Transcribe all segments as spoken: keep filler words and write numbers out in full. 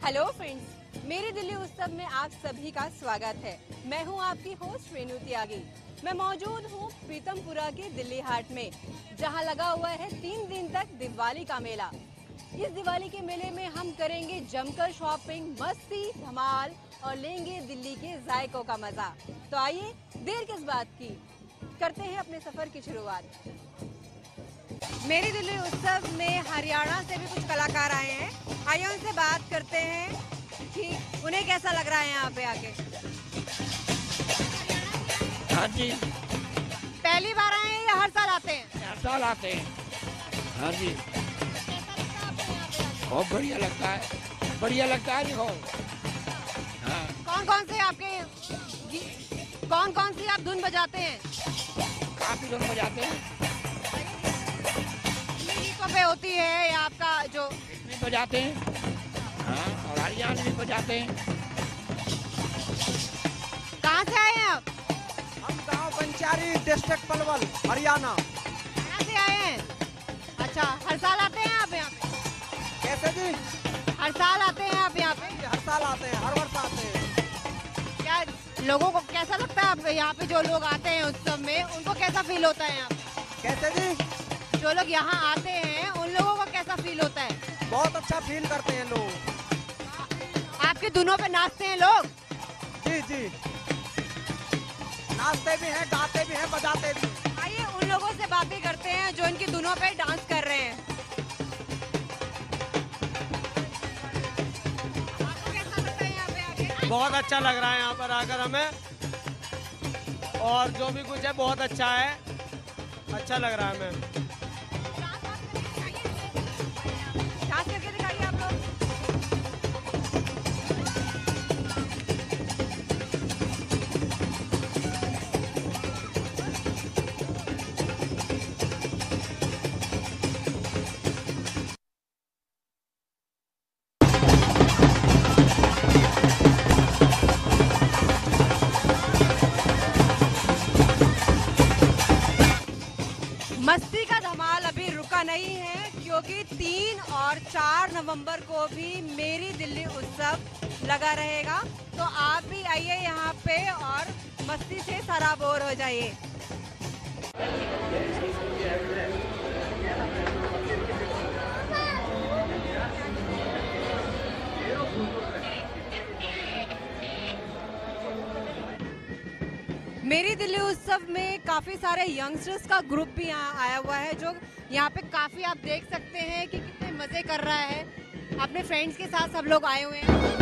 Hello friends, मेरी दिल्ली उत्सव में आप सभी का स्वागत है। मैं हूं आपकी होस्ट रेणु त्यागी। मैं मौजूद हूं प्रीतमपुरा के दिल्ली हाट में, जहां लगा हुआ है तीन दिन तक दिवाली का मेला। इस दिवाली के मेले में हम करेंगे जमकर शॉपिंग, मस्ती, धमाल और लेंगे दिल्ली के जायकों का मजा। तो आइए, देर किस बात की, करते हैं अपने सफर की शुरुआत। मेरी दिल्ली उत्सव में हरियाणा से भी कुछ कलाकार आए हैं। आइए उनसे बात करते हैं कि उन्हें कैसा लग रहा है यहाँ पे आके। हाँ जी, पहली बार आए हैं या हर साल आते हैं? हर साल आते हैं। हाँ जी, बहुत बढ़िया लगता है, बढ़िया लगता है जी बहुत। हाँ, कौन कौन से आपके कौन कौन सी आप धुन बजाते हैं? काफी लोग बजाते हैं। पे होती है या आपका जो भी बजाते हैं, हाँ, और हरियाणा भी बजाते हैं। कहाँ से आए हैं आप? हम गांव पंचारी, डिस्ट्रिक्ट पलवल, हरियाणा। कहाँ से आए हैं? अच्छा, हर साल आते हैं आप यहाँ पे? कैसे जी? हर साल आते हैं आप यहाँ पे? हर साल आते हैं, हर वर्ष आते हैं। क्या लोगों को कैसा लगता है आपको यहाँ पे? जो लोग आते हैं उत्सव में उनको कैसा फील होता है यहाँ पे? कैसे जी? जो लोग यहाँ आते हैं उन लोगों को कैसा फील होता है? बहुत अच्छा फील करते हैं लोग। आपके धुनों पे नाचते हैं लोग? जी जी, नाचते भी हैं, गाते भी हैं, बजाते भी हैं। आइए उन लोगों से बातें करते हैं जो इनकी धुनों पे डांस कर रहे हैं। आपको कैसा लगता है यहाँ पे आके? बहुत अच्छा लग रहा है यहाँ पर आकर हमें, और जो भी कुछ है बहुत अच्छा है, अच्छा लग रहा है हमें। डांस करके दिखाइए आप लोग। मस्ती का धमाल अभी रुका नहीं है, क्योंकि तीन और चार नवंबर को भी मेरी दिल्ली उत्सव लगा रहेगा। तो आप भी आइए यहाँ पे और मस्ती से सराबोर हो जाइए। मेरी दिल्ली उत्सव में काफ़ी सारे यंगस्टर्स का ग्रुप भी यहाँ आया हुआ है, जो यहाँ पे काफ़ी आप देख सकते हैं कि कितने मज़े कर रहा है। अपने फ्रेंड्स के साथ सब लोग आए हुए हैं।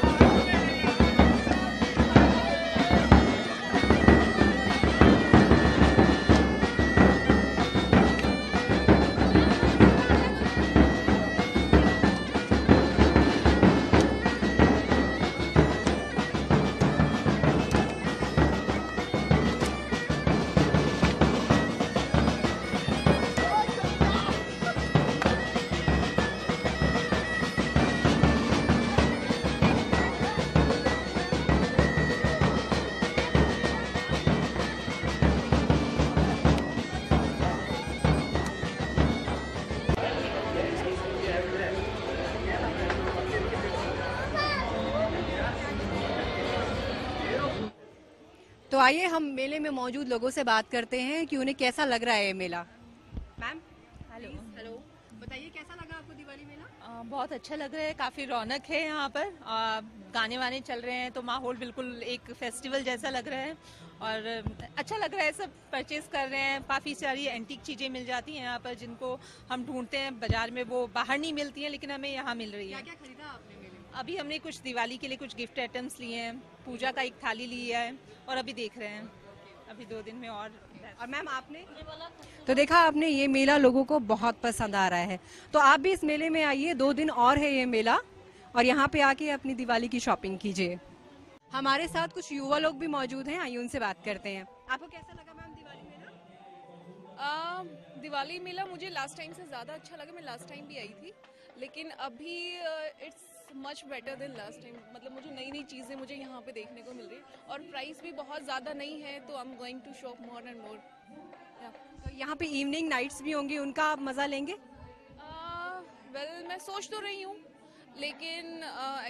तो आइए हम मेले में मौजूद लोगों से बात करते हैं कि उन्हें कैसा लग रहा है ये मेला। मैम, हेलो हेलो, बताइए कैसा लगा आपको दिवाली मेला? आ, बहुत अच्छा लग रहा है, काफ़ी रौनक है यहाँ पर। आ, गाने वाने चल रहे हैं तो माहौल बिल्कुल एक फेस्टिवल जैसा लग रहा है और अच्छा लग रहा है। सब परचेज कर रहे हैं, काफ़ी सारी एंटीक चीज़ें मिल जाती हैं यहाँ पर, जिनको हम ढूंढते हैं बाजार में, वो बाहर नहीं मिलती हैं, लेकिन हमें यहाँ मिल रही है। क्या क्या खरीदा आपने मेले में? अभी हमने कुछ दिवाली के लिए कुछ गिफ्ट आइटम्स लिए हैं, पूजा का एक थाली लिया है और अभी देख रहे हैं, अभी दो दिन में। और और मैम आपने तो देखा आपने, ये मेला लोगों को बहुत पसंद आ रहा है। तो आप भी इस मेले में आइए, दो दिन और है ये मेला, और यहाँ पे आके अपनी दिवाली की शॉपिंग कीजिए। हमारे साथ कुछ युवा लोग भी मौजूद हैं, आइए उनसे बात करते हैं। आपको कैसा लगा मैम दिवाली मेला? आ, दिवाली मेला मुझे लास्ट टाइम से ज़्यादा अच्छा लगा। मैं लास्ट टाइम भी आई थी, लेकिन अभी it's much better than last time. मतलब मुझे नई नई चीज़ें मुझे यहाँ पे देखने को मिल रही और प्राइस भी बहुत ज़्यादा नहीं है, तो I am going to shop more and more. तो यहाँ पे इवनिंग नाइट्स भी होंगी, उनका आप मज़ा लेंगे? वेल well, मैं सोच तो रही हूँ, लेकिन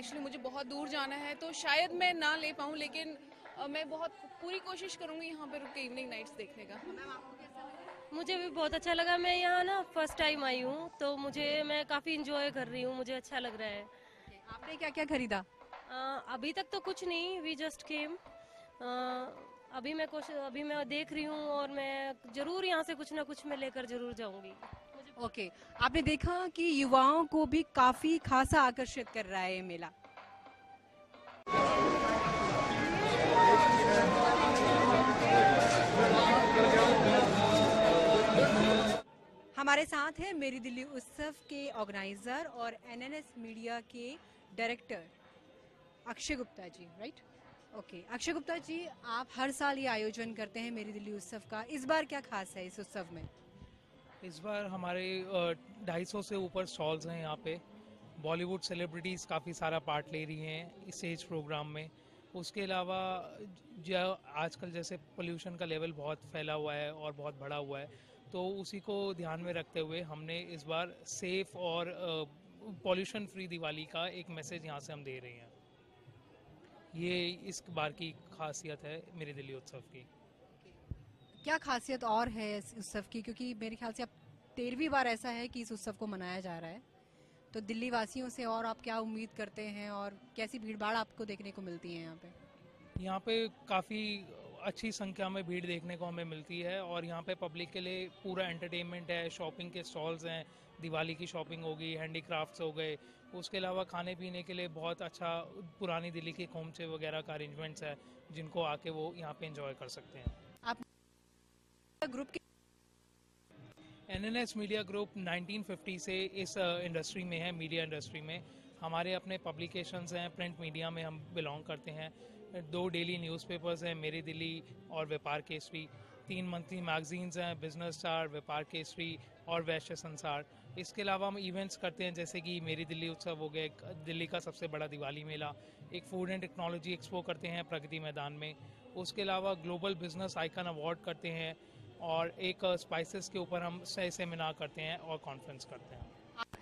एक्चुअली मुझे बहुत दूर जाना है तो शायद मैं ना ले पाऊँ, लेकिन uh, मैं बहुत पूरी कोशिश करूँगी यहाँ पे रुक के इवनिंग नाइट्स देखने का। मुझे भी बहुत अच्छा लगा। मैं यहाँ ना फर्स्ट टाइम आई हूँ तो मुझे मैं काफ़ी इंजॉय कर रही हूँ, मुझे अच्छा लग रहा है। आपने क्या क्या खरीदा? आ, अभी तक तो कुछ नहीं, वी जस्ट केम। अभी मैं कुछ अभी मैं देख रही हूँ और मैं जरूर यहाँ से कुछ ना कुछ मैं लेकर जरूर जाऊँगी। ओके, आपने देखा कि युवाओं को भी काफी खासा आकर्षित कर रहा है ये मेला। हमारे साथ है मेरी दिल्ली उत्सव के ऑर्गेनाइजर और एनएनएस मीडिया के director Akshay Gupta ji, right? Okay, Akshay Gupta ji, आप हर साल ये आयोजन करते हैं मेरी दिल्ली उत्सव का, इस बार क्या खास है इस उत्सव में? इस बार हमारे ढाई सौ से ऊपर स्टॉल्स हैं यहाँ पे। बॉलीवुड सेलिब्रिटीज़ काफ़ी सारा पार्ट ले रही हैं इस स्टेज प्रोग्राम में। उसके अलावा जो आजकल जैसे पोल्यूशन का लेवल बहुत फैला हुआ है और बहुत बढ़ा हुआ है, तो उसी को ध्यान में रखते हुए हमने इस बार सेफ और पॉल्यूशन फ्री दिवाली का एक मैसेज यहाँ से हम दे रहे हैं। ये इस बार की खासियत है मेरी दिल्ली उत्सव की। क्या खासियत और है इस उत्सव की, क्योंकि मेरे ख्याल से अब तेरहवीं बार ऐसा है कि इस उत्सव को मनाया जा रहा है, तो दिल्ली वासियों से और आप क्या उम्मीद करते हैं और कैसी भीड़भाड़ आपको देखने को मिलती है यहाँ पे? यहाँ पे काफ़ी अच्छी संख्या में भीड़ देखने को हमें मिलती है और यहाँ पे पब्लिक के लिए पूरा एंटरटेनमेंट है, शॉपिंग के स्टॉल्स हैं, दिवाली की शॉपिंग होगी, हैंडीक्राफ्ट्स हो गए, उसके अलावा खाने पीने के लिए बहुत अच्छा पुरानी दिल्ली के खोमचे वगैरह का अरेंजमेंट्स है जिनको आके वो यहाँ पे एंजॉय कर सकते हैं। आप ग्रुप के NNS media group nineteen fifty से इस इंडस्ट्री में है, मीडिया इंडस्ट्री में। हमारे अपने पब्लिकेशंस हैं, प्रिंट मीडिया में हम बिलोंग करते हैं। दो डेली न्यूज़पेपर्स हैं, मेरी दिल्ली और व्यापार केसरी। तीन मंथली मैगजीन्स हैं, बिजनेस स्टार, व्यापार केसरी और वैश्य संसार। इसके अलावा हम इवेंट्स करते हैं जैसे कि मेरी दिल्ली उत्सव हो गया, एक दिल्ली का सबसे बड़ा दिवाली मेला, एक फूड एंड टेक्नोलॉजी एक्सपो करते हैं प्रगति मैदान में। उसके अलावा ग्लोबल बिजनेस आइकन अवार्ड करते हैं और एक स्पाइसेस के ऊपर हम सह सेमिनार करते हैं और कॉन्फ्रेंस करते हैं।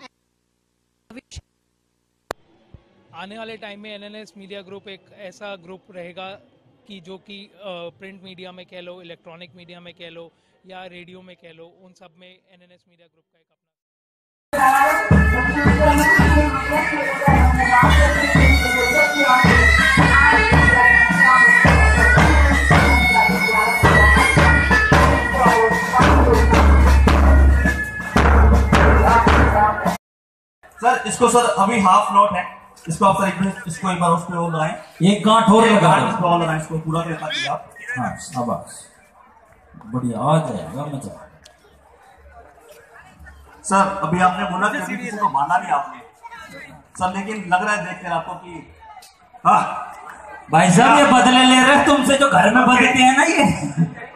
आने वाले टाइम में एनएनएस मीडिया ग्रुप एक ऐसा ग्रुप रहेगा कि जो कि प्रिंट मीडिया में कह लो, इलेक्ट्रॉनिक मीडिया में कह लो या रेडियो में कह लो, उन सब में एनएनएस मीडिया ग्रुप का एक अपना। सर इसको सर अभी हाफ नोट है, इसको आप सर एक मिनट इसको एक बार उस पे और लगाएं, एक गांठ और लगा गांठ इसको और लगाएं, इसको पूरा करता है आप। हाँ शाबाश, बढ़िया, आ जाएगा मजा। सर अभी आपने बोला कि अभी किसी को माना नहीं आपने सर, लेकिन लग रहा है देखकर आपको कि हाँ भाई साहब ये बदले ले रहे हैं तुमसे जो घर में बदलते हैं ना ये।